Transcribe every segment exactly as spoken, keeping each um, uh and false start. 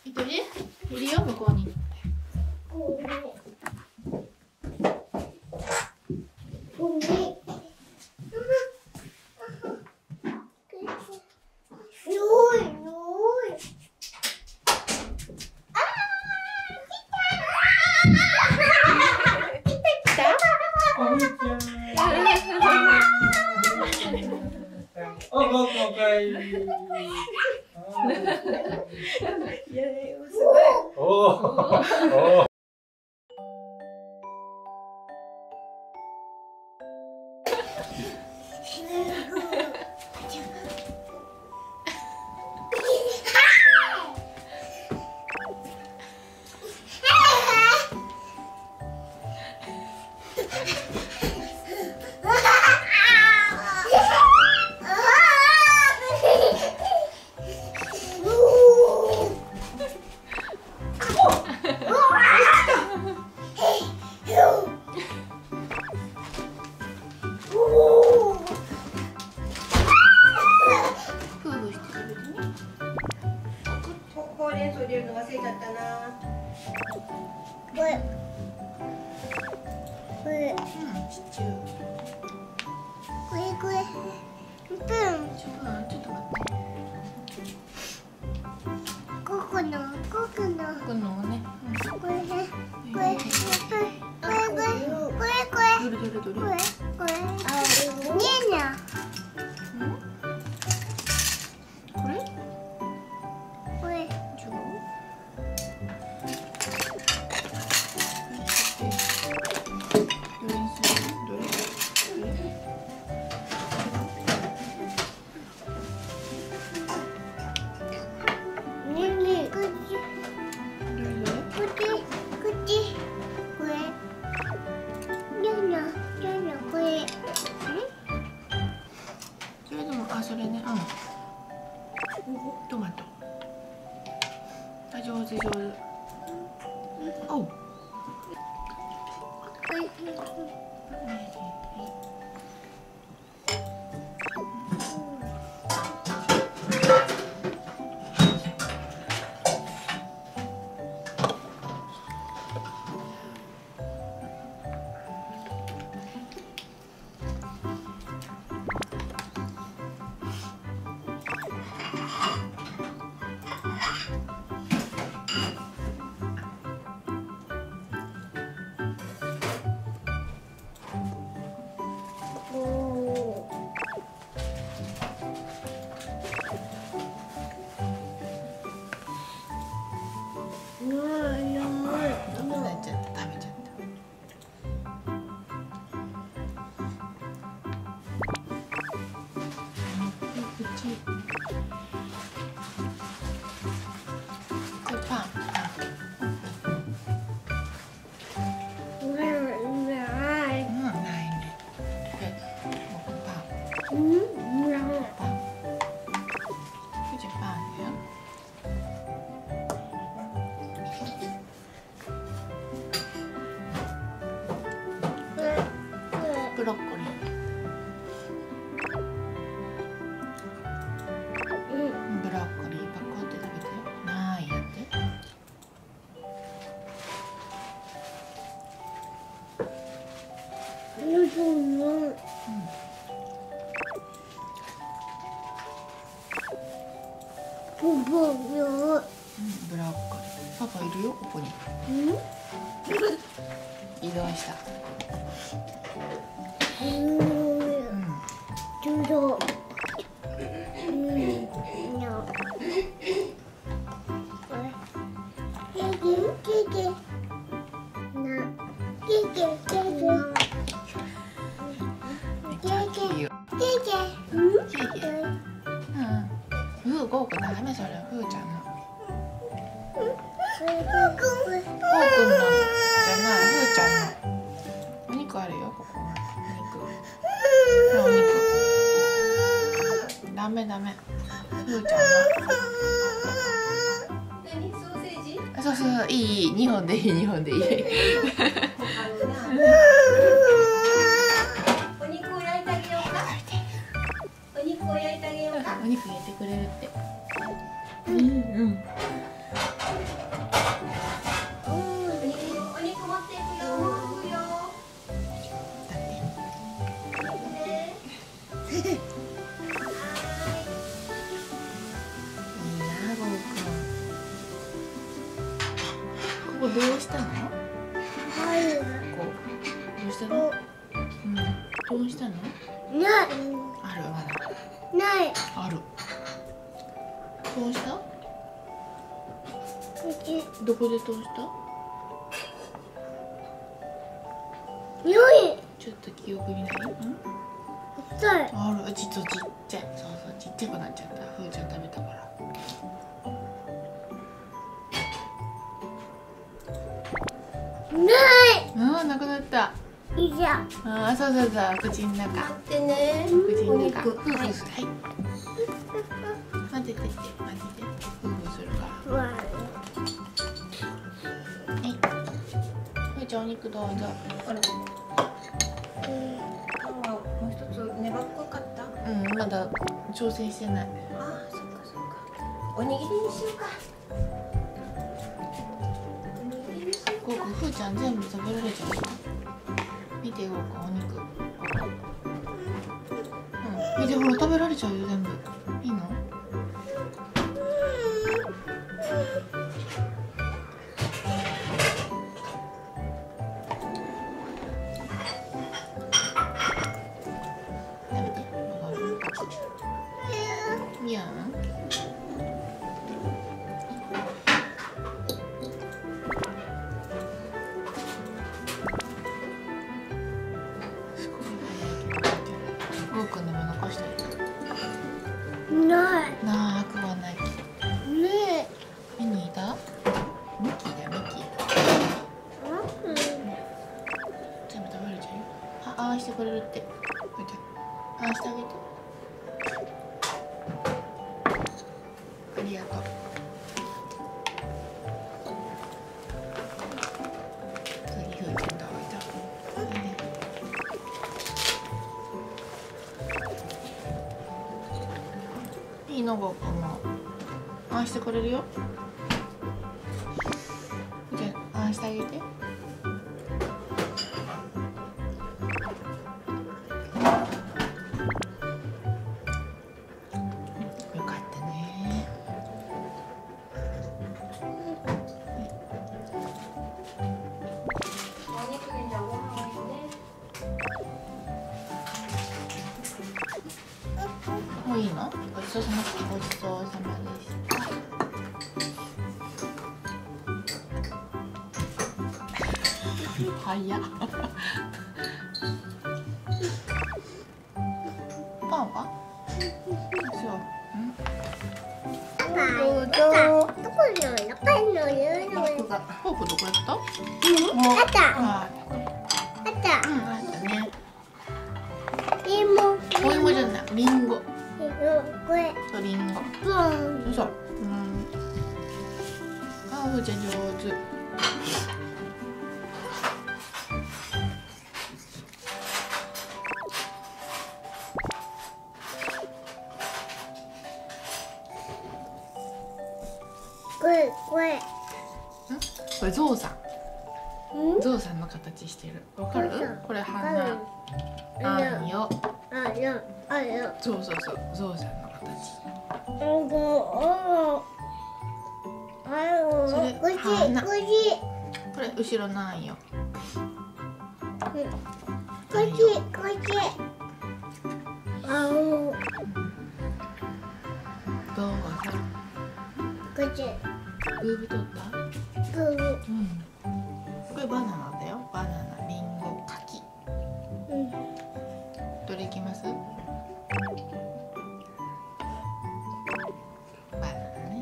一人いるよ、向こうに。トマト。あ、上手上手。おう。ブロッコリー。うん、ブロッコリーパコって食べてよ。ないやって。うん。うん、ブロッコリー。パパいるよ、ここに。うん、移動した。うん。ちょうど。うん。の。これ。ケーキ、ケーキ。な。ケーキ、ケーキ。ケーキ。ケーキ。うん。ケーキ。うん。ふう、ゴーくんダメそれ、ふうちゃんの。ゴーくんの。じゃない、ふうちゃんの。お肉あるよ、ここは。お肉。ダメダメ。ふーちゃんは。何、ソーセージ？そうそうそう、いいいい、二本でいい、二本でいい。お肉を焼いてあげようか。お肉を焼いてあげようか。お肉入れてくれるって。うんうん。 こどうしたの？こうどうしたの？うん、どうしたの？ ない。 あるまだ。 ない。 ある。どうした？どこでどうした？ 匂い。 ちょっと記憶にない？うん？ 臭い。 ある。ちょっとちっちゃい。そうそう、ちっちゃくなっちゃった。ふーちゃん食べたから。 ない。 ああ、なくなった。 いいじゃん。 ああ、そうそうそう、口の中。 待ってね。 口の中。 お肉。 ふうふうはい。 する。はい。待っててって、待ってて。ふうふうするから。 わはい。ふーちゃん、お肉どうぞ。 あら。パンはもう一つ粘っこかった。 うん、まだ挑戦してない。 ああ、そっかそっか。おにぎりにしようか。おにぎりにしようこうか。 ふーちゃん全部食べられちゃうよ。見てよ、こうお肉。うん、見てほら食べられちゃうよ全部。いいの？食べて。いやん。ゴーくんでも残してる。 ない。 なあ、くはない。 ねミニいた？ミッキーだよ、ミッキー。全部食べられちゃうよ。あ、ああしてくれるって。こうやって。ああしてあげて。ありがとう。次、ふーちゃんどうぞ。いいの、ゴーくんも。ああしてくれるよ。じゃあ、ああしてあげて。よかったね。 お肉にじゃあご飯を入れて。 もういいの？ごちそうさま。ごちそうさまでした。早っ。パンは？そう。 どうぞ。どこにあるの？パンの色々。 肉が。 フォークどこやった？ あった。 ああった。 うん、あったね。 リンゴ。 お芋じゃない、リンゴ。 これ。 そう、リンゴ。 ボン。 そう。うん。あ、ふーちゃん上手。 これこれ。 これゾウさん。 ん？ ゾウさんの形してる。わかる？これ花。あんよ。 あよあよ。 そうそうそう、ゾウさんの形。 うんこあよ。 それこっち花こっち。 これ後ろのあんよ。 こっちこっち。あお。 ゾウさん。 こっち。 ブーブ取った？ ブー。 うん。これバナナだよ。バナナ、リンゴ、柿。 うん。 どれいきます？バナナね。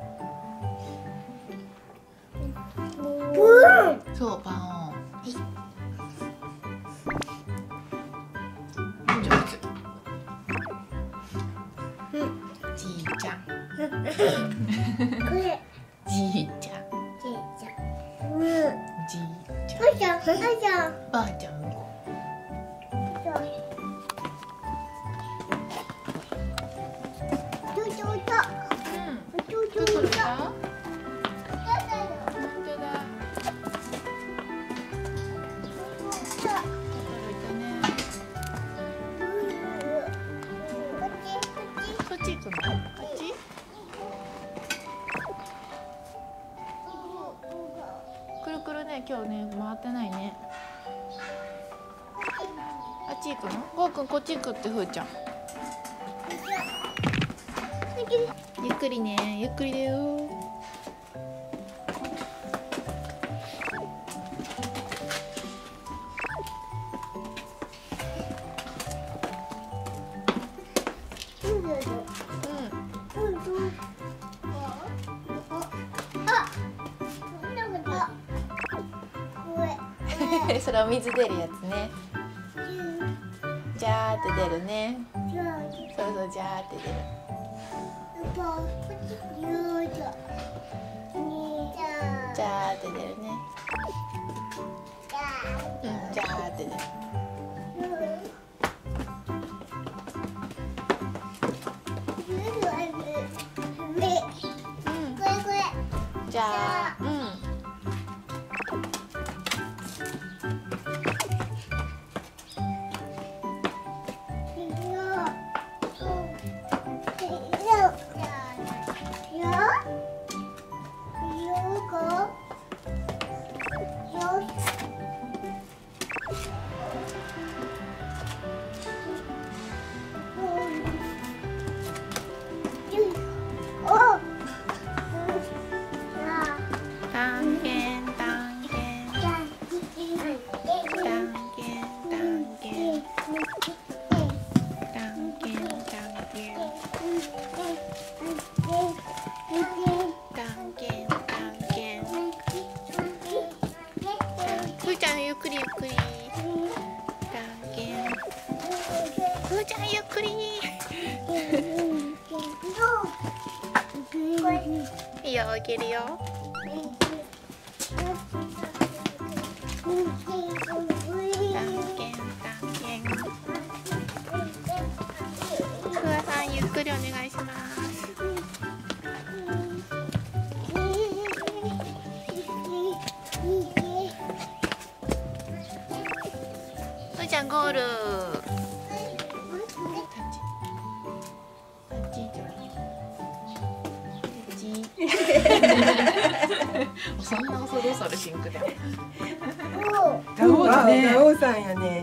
ブーン。 そう、パンを。上手。じいちゃん。 これ。 じいちゃん。 じいちゃん。うん。 じいちゃん。 あちゃん、あちゃん。 ばあちゃんご。 ちょちょちょ。 うん。 ちょちょちょ。 どこだ？本当だ。届いたね。こっち行くの？こっち？ ね、今日ね回ってないね。あっち行くの？ゴーくんこっち行くってふーちゃん。ゆっくりね、ゆっくりだよ。それお水出るやつね。ジャーって出るね。そうそう、ジャーって出る。ジャーって出るね。うん、ジャーって出る。じゃあ、うん。ゆっくりゆっくり。ふーちゃんゆっくり。いいよ、いけるよ。ふわさんゆっくりお願いします。ふーちゃんゴール。そんな恐る恐るシンクで。 ガオだね。ガオさんやね。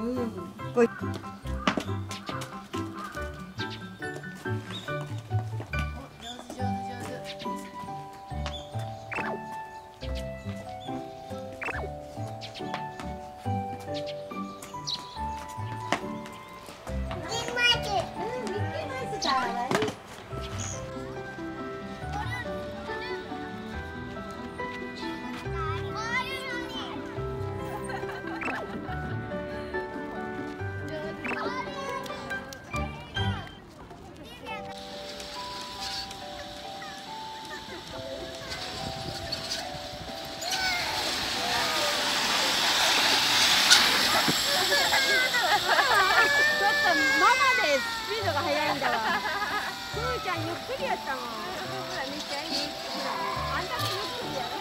ふーちゃんゆっくりやったもん。ほらめっちゃいい。ほらあんたもゆっくりやろ。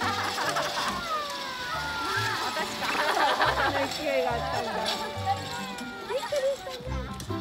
私か。あの勢いがあったんだ。びっくりしたんだ。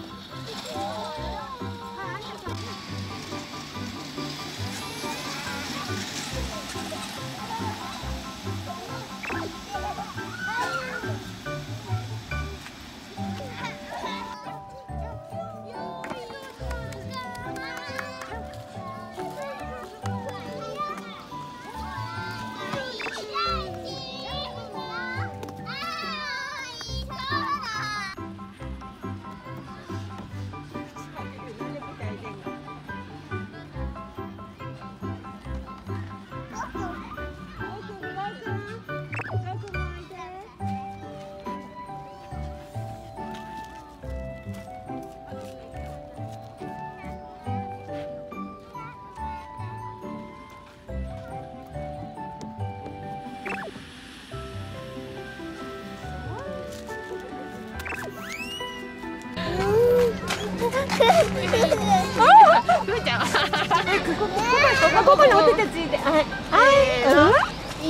ふーちゃん。 ここにお手手ついて、はい、はい、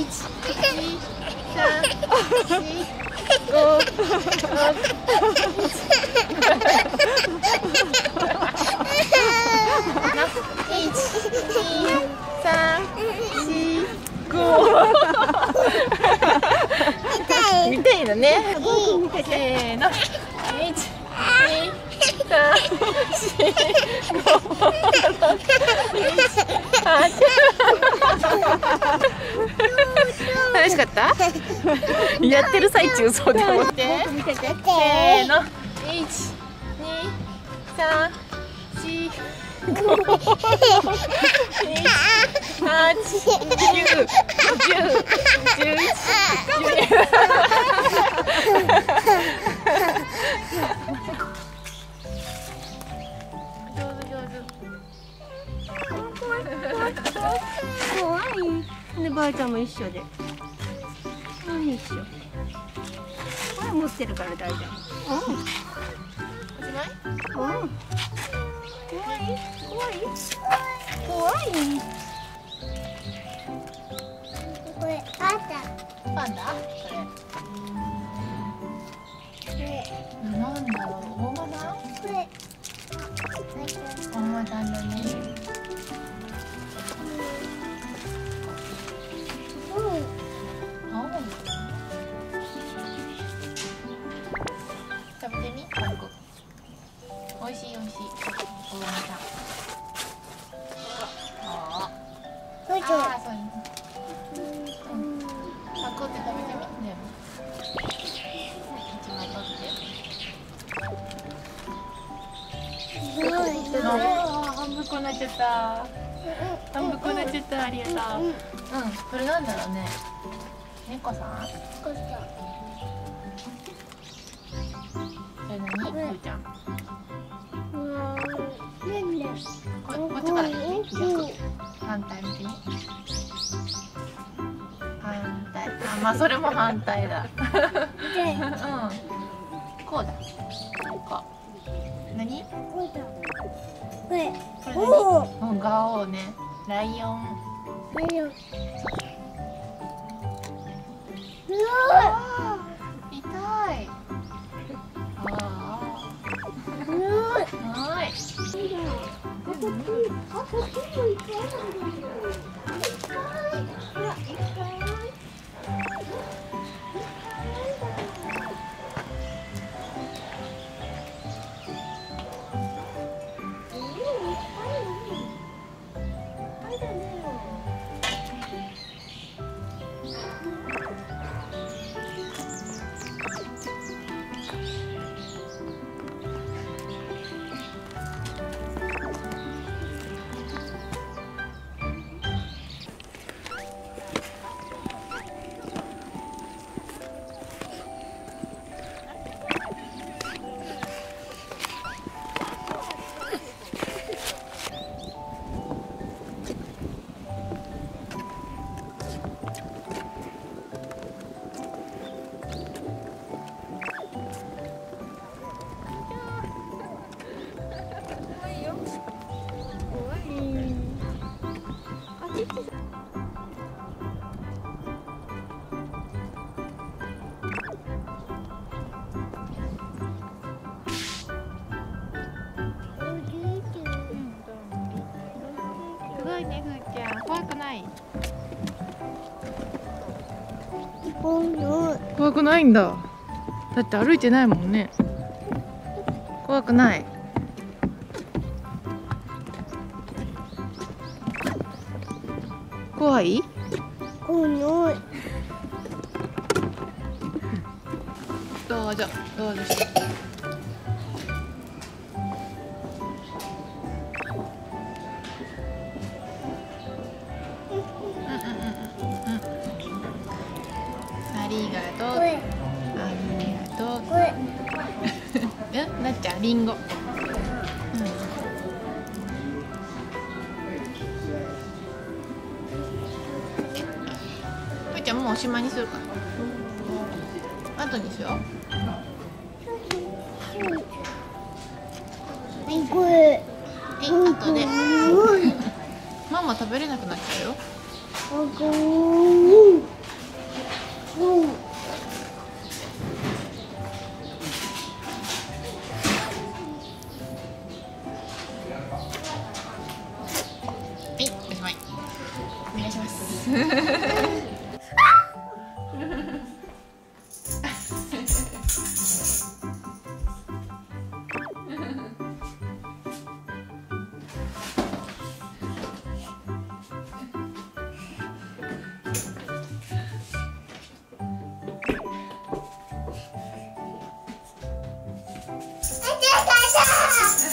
一、二、三、四、五、一、二、三、四、五。 のね。せーの。いち、に、さん、し、ご、ろく、なな、はち。楽しかった？やってる最中そうでもって。せーの。いち、に、さん、し、ご、ろく、なな、はち、きゅう、じゅう、じゅういち、じゅうに。上手上手。 怖い。でばあちゃんも一緒で。うん、一緒。これ持ってるから大丈夫。うん。 おしまい？ うん。怖い。怖い。怖い。これパンダ。 パンダ？これ。なんだろう、大間だ？ これ。 大間だんだね。 うん。 食べてみ、パン粉。おいしいおいしい。大間だ。ああ。ああ、そういうの。うん。パン粉って食べてみ、ね。一枚取って。ああ、半分こになっちゃった。半分こになっちゃった。ありがとう。うん、これなんだろうね。猫さん？それ何？ふーちゃん。ここっちから見てみ。反対見てみ。反対。あ、まあそれも反対だ。うん。こうだ。こう。何？ これ。 これ何？うん、ガオーね。ライオン。 ライオン。 あー、痛い。ああ。はい。すごいね、ふーちゃん。怖くない？怖くないんだ。だって歩いてないもんね。怖くない。怖い？ 怖い。 どうぞ、どうぞして。ありがとう。ありがとう。うん、なっちゃん、リンゴ。うん。ふーちゃん、もうおしまいにするか。後にしよう。 これ。 はい、後で。ママ食べれなくなっちゃうよ。はい、おしまい。お願いします。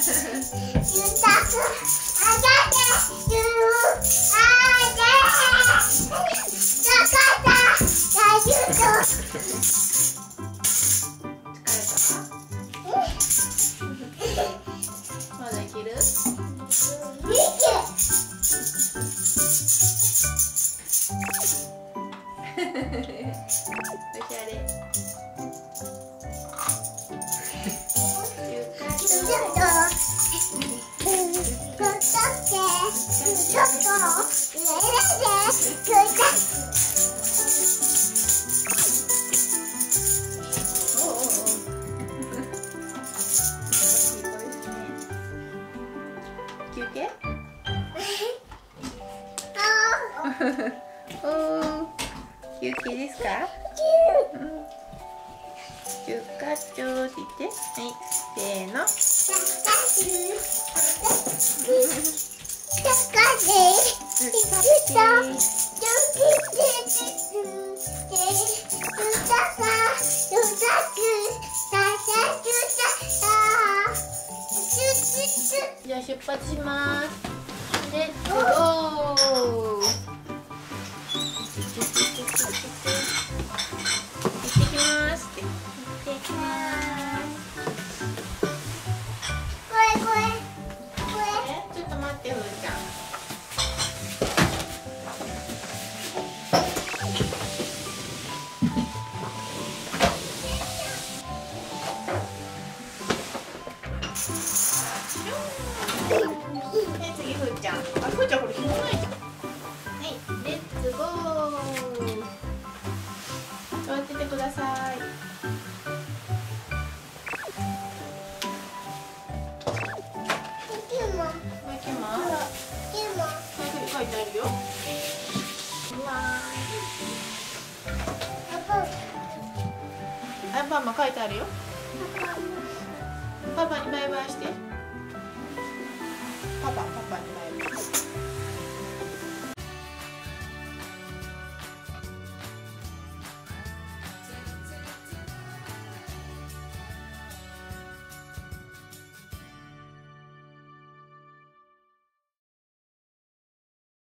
まだいける？おしゃれ。休憩？おー、休憩ですか？うん、休暇長って言って、はい、せーの。じゃあ出発します。レッツゴー。行ってきますって。行ってきます。これこれこれ。ちょっと待って、ふーちゃん。はい、次ふーちゃん。あ、ふーちゃんこれ紐ないじゃん。はい、レッツゴー。座っててください。書いてあるよ。アンパンマン書いてあるよ。パパにバイバイして。パパ、パパにバイバイ。